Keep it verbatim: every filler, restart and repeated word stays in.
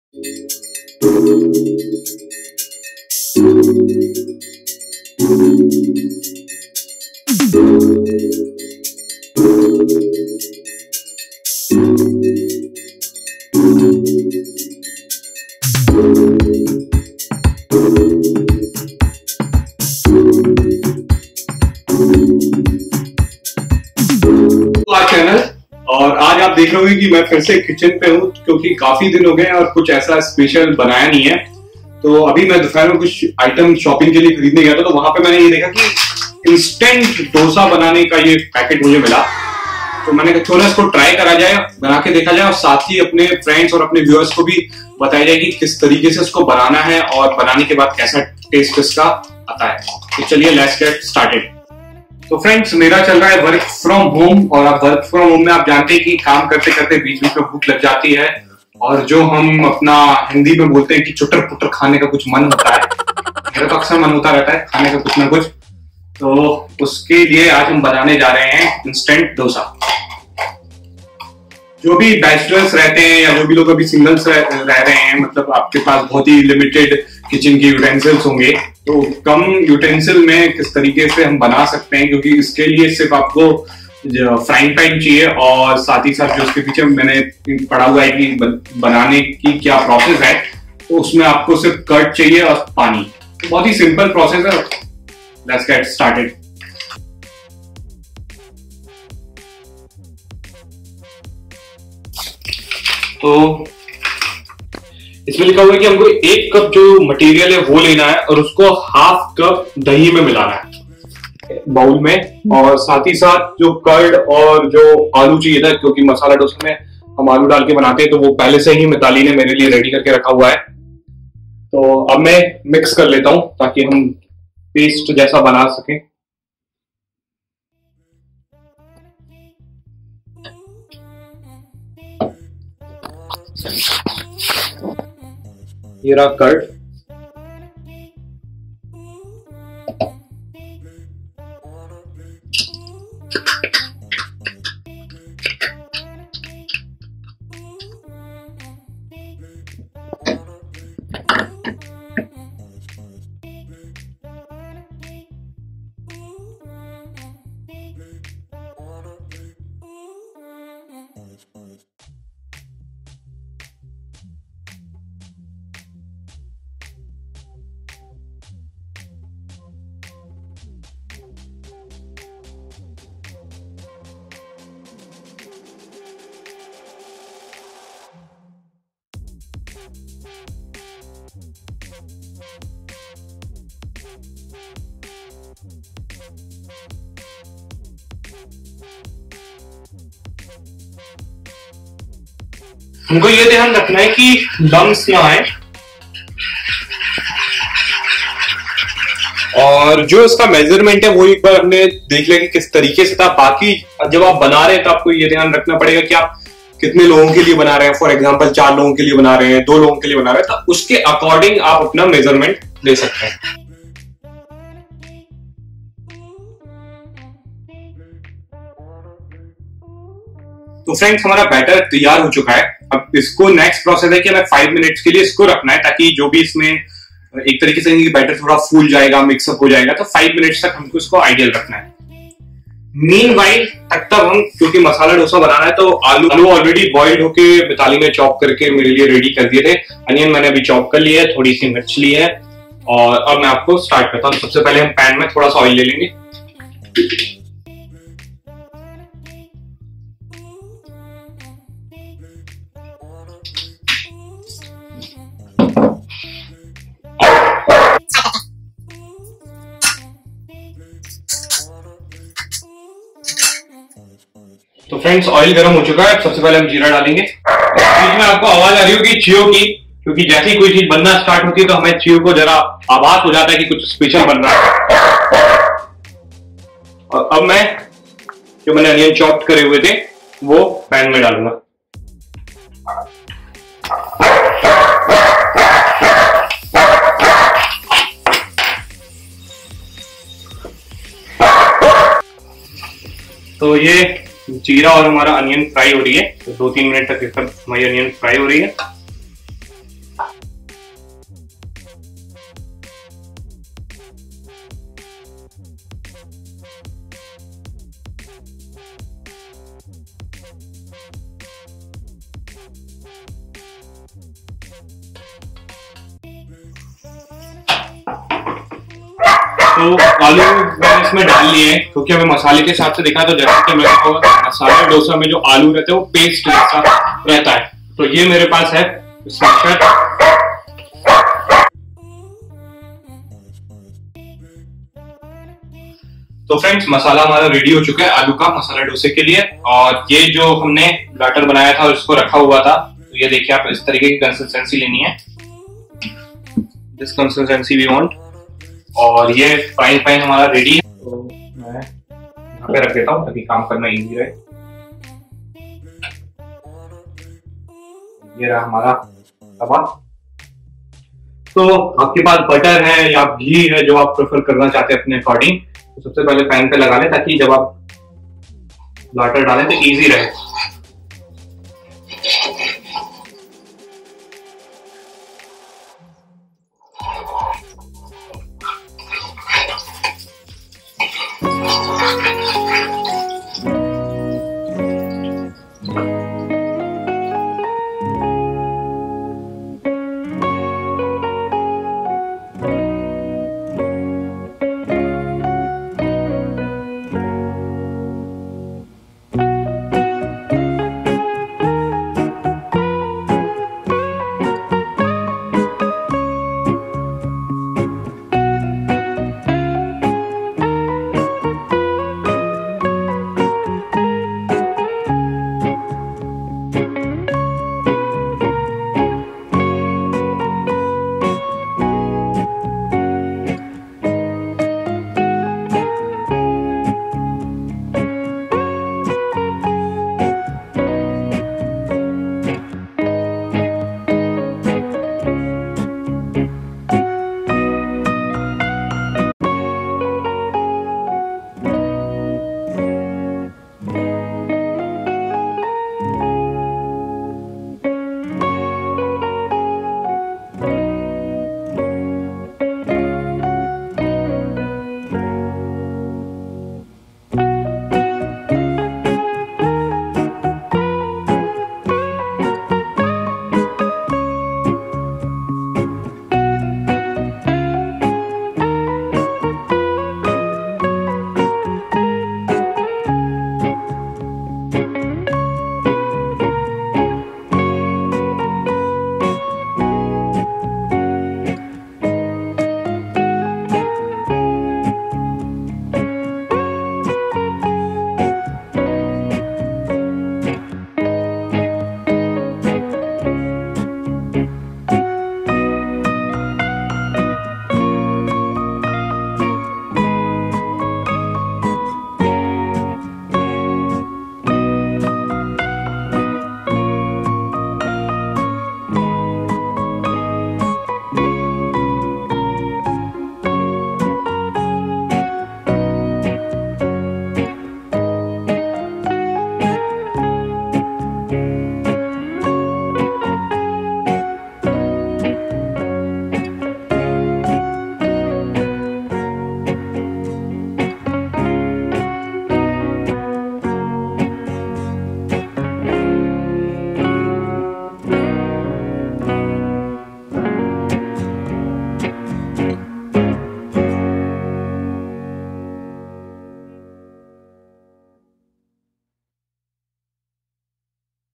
Channel और आज आप देख रहे होंगे कि मैं फिर से किचन पे हूँ क्योंकि काफी दिन हो गए और कुछ ऐसा स्पेशल बनाया नहीं है। तो अभी मैं दोपहर में कुछ आइटम शॉपिंग के लिए खरीदने गया था, तो वहां पे मैंने ये देखा कि इंस्टेंट डोसा बनाने का ये पैकेट मुझे मिला। तो मैंने कहा क्यों ना इसको ट्राई करा जाए, बना के देखा जाए और साथ ही अपने फ्रेंड्स और अपने व्यूअर्स को भी बताया जाए कि किस तरीके से इसको बनाना है और बनाने के बाद कैसा टेस्ट इसका आता है। तो चलिए लेट्स गेट स्टार्टेड। तो फ्रेंड्स, मेरा चल रहा है वर्क फ्रॉम होम और आप वर्क फ्रॉम होम में आप जानते हैं कि काम करते करते बीच बीच में भूख लग जाती है और जो हम अपना हिंदी में बोलते हैं कि चुटर पुटर खाने का कुछ मन होता है, मेरा तो अक्सर मन होता रहता है खाने का कुछ ना कुछ। तो उसके लिए आज हम बनाने जा रहे हैं इंस्टेंट डोसा। जो भी बैचलर्स रहते हैं या जो भी लोग अभी सिंगल्स रह, रह रहे हैं, मतलब आपके पास बहुत ही लिमिटेड किचन के यूटेंसिल्स होंगे, तो कम यूटेंसिल में किस तरीके से हम बना सकते हैं, क्योंकि इसके लिए सिर्फ आपको फ्राइंग पैन चाहिए और साथ ही साथ जो उसके पीछे मैंने पढ़ा हुआ है कि बनाने की क्या प्रोसेस है, तो उसमें आपको सिर्फ कर्ड चाहिए और पानी। तो बहुत ही सिंपल प्रोसेस है। Let's get started. तो इसमें लिखा हुआ है कि हमको एक कप जो मटेरियल है वो लेना है और उसको हाफ कप दही में मिलाना है बाउल में, और साथ ही साथ जो कर्ड और जो आलू चाहिए था, क्योंकि मसाला डोसा में हम आलू डाल के बनाते हैं, तो वो पहले से ही मिताली ने मेरे लिए रेडी करके रखा हुआ है। तो अब मैं मिक्स कर लेता हूं ताकि हम पेस्ट जैसा बना सकें। ये रहा कर्ड, हमको ये ध्यान रखना है कि लम्स ना आए, और जो इसका मेजरमेंट है वो एक बार हमने देख लिया कि किस तरीके से था। बाकी जब आप बना रहे हैं तो आपको ये ध्यान रखना पड़ेगा कि आप कितने लोगों के लिए बना रहे हैं। फॉर एग्जांपल चार लोगों के लिए बना रहे हैं, दो लोगों के लिए बना रहे हैं, तो उसके अकॉर्डिंग आप अपना मेजरमेंट ले सकते हैं। तो फ्रेंड्स, हमारा बैटर तैयार हो चुका है। अब इसको नेक्स्ट प्रोसेस है कि हमें फाइव मिनट्स के लिए इसको रखना है, ताकि जो भी इसमें एक तरीके से बैटर थोड़ा फूल जाएगा, मिक्सअप हो जाएगा। तो फाइव मिनट्स तक हमको इसको आइडियल रखना है। मीनवाइल तब तक हम, क्योंकि मसाला डोसा बनाना है, तो आलू आलू ऑलरेडी बॉइल्ड होके मिताली ने चॉप करके मेरे लिए रेडी कर दिए थे। अनियन मैंने अभी चॉप कर लिया है, थोड़ी सी मिर्च ली है, और अब मैं आपको स्टार्ट करता हूँ। सबसे पहले हम पैन में थोड़ा सा ऑयल ले लेंगे। तो फ्रेंड्स, ऑयल गर्म हो चुका है। सबसे पहले हम जीरा डालेंगे। बीच में आपको आवाज आ रही होगी चीयो की, क्योंकि जैसे ही कोई चीज बनना स्टार्ट होती है तो हमें चीयो को जरा आभास हो जाता है कि कुछ स्पेशल बन रहा है। और अब मैं जो मैंने अनियन चॉप करे हुए थे वो पैन में डालूंगा। तो ये जीरा और हमारा अनियन फ्राई हो रही है, तो दो तीन मिनट तक हमारी अनियन फ्राई हो रही है। तो आलू मैंने इसमें डाल लिए हैं क्योंकि हमें मसाले के हिसाब से दिखा, तो जैसे कि मैंने कहा मसाला डोसा में जो आलू रहते हैं वो पेस्ट जैसा रहता है। तो ये मेरे पास है स्मैशर। तो फ्रेंड्स, मसाला हमारा रेडी हो चुका है आलू का मसाला डोसे के लिए। और ये जो हमने बैटर बनाया था उसको रखा हुआ था, तो ये देखिए आप इस तरीके की कंसिस्टेंसी लेनी है, दिस कंसिस्टेंसी वी वांट। और ये फ्राइंग पैन हमारा रेडी है, तो मैं यहाँ पे रख देता हूँ ताकि काम करना इजी रहे। ये रहा हमारा तवा। तो आपके पास बटर है या घी है, जो आप प्रेफर करना चाहते हैं अपने अकॉर्डिंग, तो सबसे पहले पैन पे लगा लें ताकि जब आप बैटर डालें तो इजी रहे।